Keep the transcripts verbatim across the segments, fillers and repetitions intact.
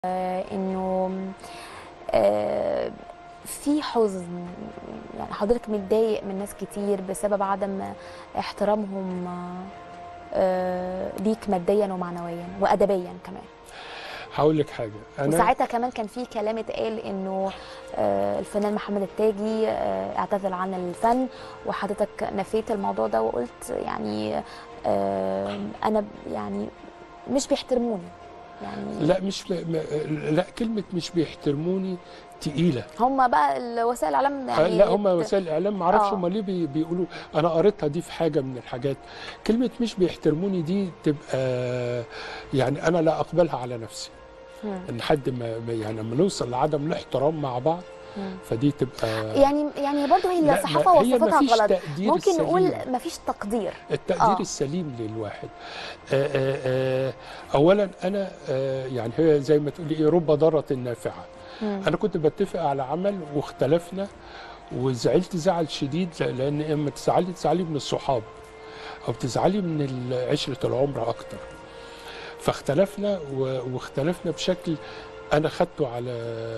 انه آه، في حزن، يعني حضرتك متضايق من ناس كتير بسبب عدم احترامهم آه، ليك ماديا ومعنويا وادبيا كمان. هقول لك حاجه. انا وساعتها كمان كان في كلام اتقال انه آه، الفنان محمد التاجي آه، اعتزل عن الفن، وحضرتك نفيت الموضوع ده وقلت يعني آه، انا يعني مش بيحترموني. يعني لا مش م... م... لا كلمه مش بيحترموني تقيله. هم بقى وسائل الاعلام آه، لا يعني هم وسائل الاعلام ما اعرفش اه هم ليه بي... بيقولوا. انا قريتها دي في حاجه من الحاجات. كلمه مش بيحترموني دي تبقى يعني انا لا اقبلها على نفسي. مم. ان حد ما ما- يعني لما نوصل لعدم الاحترام مع بعض مم. فدي تبقى يعني يعني برضه هي لا الصحافه ما هي ما وصفتها فيش غلط. تقدير ممكن نقول السليم. ما فيش تقدير. التقدير اه السليم للواحد. آآ آآ اولا انا آه، يعني هي زي ما تقولي ايه رب ضاره نافعه. مم. انا كنت بتفق على عمل واختلفنا وزعلت زعل شديد لان اما تزعلي تزعلي من الصحاب او تزعلي من عشره العمر اكتر. فاختلفنا واختلفنا بشكل انا خدته على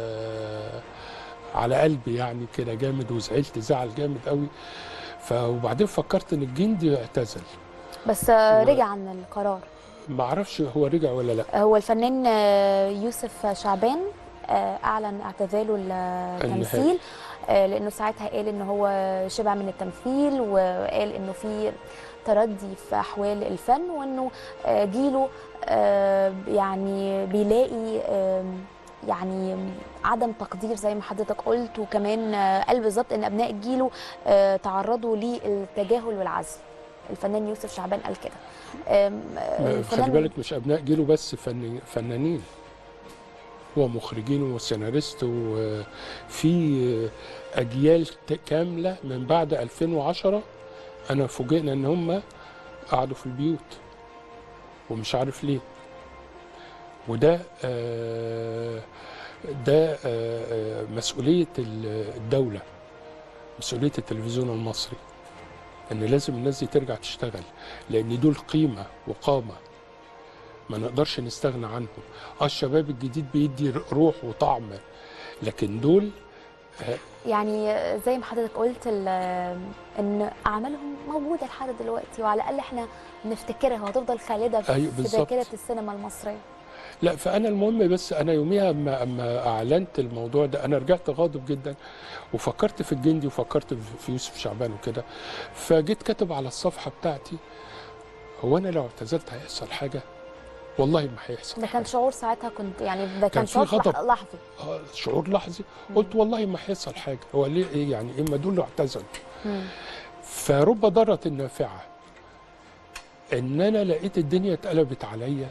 على قلبي يعني كده جامد وزعلت زعل جامد قوي. فوبعدين فكرت ان الجندي اعتزل. بس آه، رجع عن القرار. ما اعرفش هو رجع ولا لا. هو الفنان آه، يوسف شعبان آه، اعلن اعتزاله التمثيل آه، لانه ساعتها قال ان هو شبع من التمثيل، وقال انه في تردي في احوال الفن، وانه آه، جيله آه، يعني بيلاقي آه، يعني عدم تقدير زي ما حضرتك قلت، وكمان آه، قال بالظبط ان ابناء جيله آه، تعرضوا للتجاهل والعزل. الفنان يوسف شعبان قال كده. آم، آه، ما- خلي الفنان بالك مش ابناء جيله بس فن فنانين. هو مخرجين وسيناريست وفي اجيال ت- كامله من بعد ألفين وعشرة. انا فوجئنا ان هم قعدوا في البيوت ومش عارف ليه. وده آه، ده آه، آه، مسؤوليه الدوله، مسؤوليه التلفزيون المصري، ان لازم الناس دي ترجع تشتغل لان دول قيمه وقامه ما نقدرش نستغنى عنهم. اه الشباب الجديد بيدي روح وطعم لكن دول آه يعني زي ما حضرتك قلت ال- ان اعمالهم موجوده لحد دلوقتي، وعلى الاقل احنا نفتكرها وهتفضل خالده ايوه في بالظبط. ذاكره السينما المصريه. لا فانا المهم بس انا يوميها اما اما اعلنت الموضوع ده انا رجعت غاضب جدا وفكرت في الجندي وفكرت في يوسف شعبان وكده. فجيت كاتب على الصفحه بتاعتي هو انا لو اعتزلت هيحصل حاجه؟ والله ما هيحصل ده حاجه. كان شعور ساعتها، كنت يعني ده كان كان في شعور غضب. لح- لحظي. آه شعور لحظي. قلت والله ما هيحصل حاجه. هو ليه ايه يعني اما دول اعتزلوا. مم. فرب ضارة نافعة ان انا لقيت الدنيا اتقلبت عليا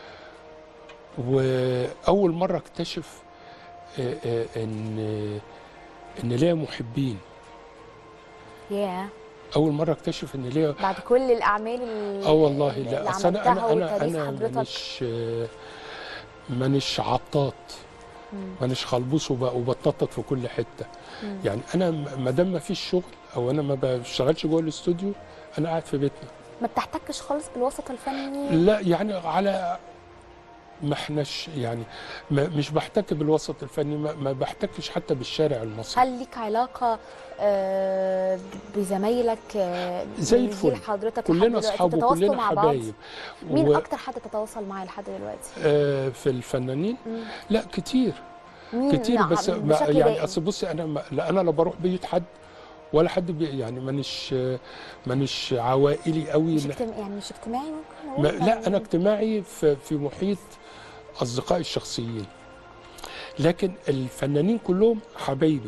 واول مرة اكتشف آه، آه، ان ان ليا محبين. ياه، اول مرة اكتشف ان ليا. بعد كل الاعمال اللي اه والله اللي لا اصل انا عملتها انا انا وتاريخ انا حضرتك. مانيش آه، مانيش عطاط. مم. مانيش خلبوس وب- وبتنطط في كل حتة. مم. يعني انا ما دام ما فيش شغل او انا ما بشتغلش جوه الاستوديو انا قاعد في بيتنا. ما بتحتكش خالص بالوسط الفني؟ لا يعني على ما احناش يعني ما مش بحتك بالوسط الفني. ما, ما بحتكش حتى بالشارع المصري. هل ليك علاقة آه، بزمايلك آه، زي من الفل. جيل حضرتك كلنا لحد دلوقتي اصحاب بتتواصلوا وكلنا مع بعض؟ حبايب. مين و... أكتر حد تتواصل معاه لحد دلوقتي؟ آه في الفنانين مم. لا كتير مين كتير بس نعم ما بشكل يعني دائم؟ اصل بصي انا ما لا انا لا بروح بيت حد ولا حد بي يعني مانيش مانيش عوائلي قوي. مش اجتماعي، يعني مش اجتماعي ممكن ما نقول؟ لا انا اجتماعي في في محيط اصدقائي الشخصيين لكن الفنانين كلهم حبايبي.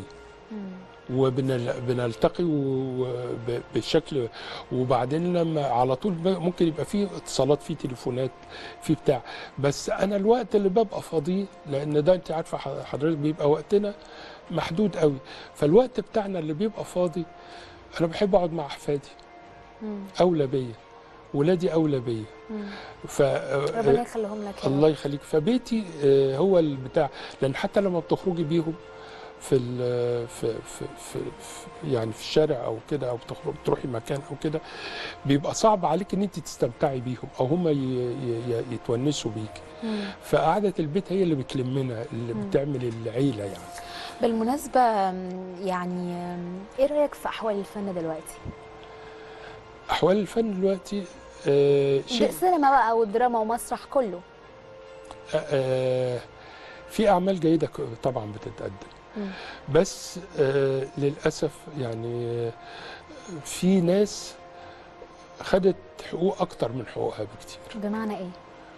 وبنلتقي بشكل وبعدين لما على طول ممكن يبقى فيه اتصالات فيه تليفونات فيه بتاع. بس انا الوقت اللي ببقى فاضيه لان ده انت عارفه حضرتك بيبقى وقتنا محدود قوي. فالوقت بتاعنا اللي بيبقى فاضي انا بحب اقعد مع احفادي. اولى بيا ولادي اولى بيا. ف ربنا يخليهم لك. الله يخليك. فبيتي هو البتاع لان حتى لما بتخرجي بيهم في ال في في, في, في يعني في الشارع او كده، او بتخرج تروحي مكان او كده، بيبقى صعب عليك ان انت تستمتعي بيهم او هم يتونسوا بيكي. فقعده البيت هي اللي بتلمنا، اللي مم. بتعمل العيله يعني. بالمناسبة يعني ايه رأيك في أحوال الفن دلوقتي؟ احوال الفن دلوقتي آه شيء السينما بقى والدراما ومسرح كله. آه في اعمال جيده طبعا بتتقدم، مم. بس آه للاسف يعني آه في ناس خدت حقوق اكتر من حقوقها بكتير. بمعنى ايه؟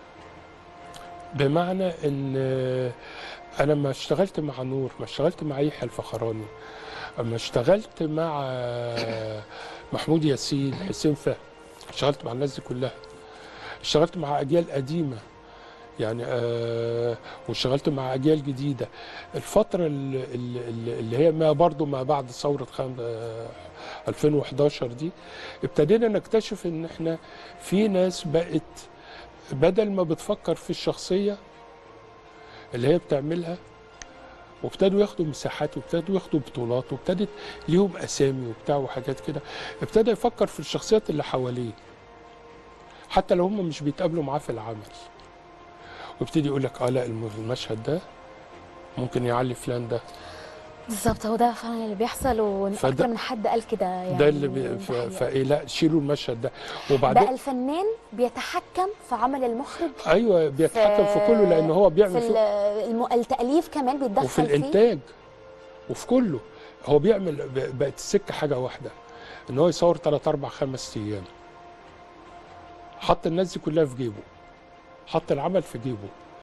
بمعنى ان آه انا ما اشتغلت مع نور، ما اشتغلت مع يحيى الفخراني، اما اشتغلت مع آه محمود ياسين، حسين فهمي، اشتغلت مع الناس دي كلها، اشتغلت مع اجيال قديمه يعني آه واشتغلت مع اجيال جديده. الفتره اللي, اللي هي ما برضو ما بعد ثوره خم... آه ألفين وحداشر دي، ابتدينا نكتشف ان احنا في ناس بقت بدل ما بتفكر في الشخصيه اللي هي بتعملها، وابتدوا ياخدوا مساحات وابتدوا ياخدوا بطولات وابتدت ليهم اسامي وبتاع وحاجات كده، ابتدى يفكر في الشخصيات اللي حواليه حتى لو هم مش بيتقابلوا معاه في العمل، ويبتدي يقول لك اه لا المشهد ده ممكن يعلي فلان ده. بالظبط، هو ده فعلا اللي بيحصل، واكتر من حد قال كده يعني. ده اللي بي... فايه لا شيلوا المشهد ده. وبعدين بقى الفنان بيتحكم في عمل المخرج. ايوه بيتحكم في, في كله، لان هو بيعمل في الم... التأليف كمان بيتدخل وفي الانتاج فيه. وفي كله هو بيعمل. بقت السكه حاجه واحده، ان هو يصور ثلاث اربع خمس ايام، حط الناس دي كلها في جيبه، حط العمل في جيبه.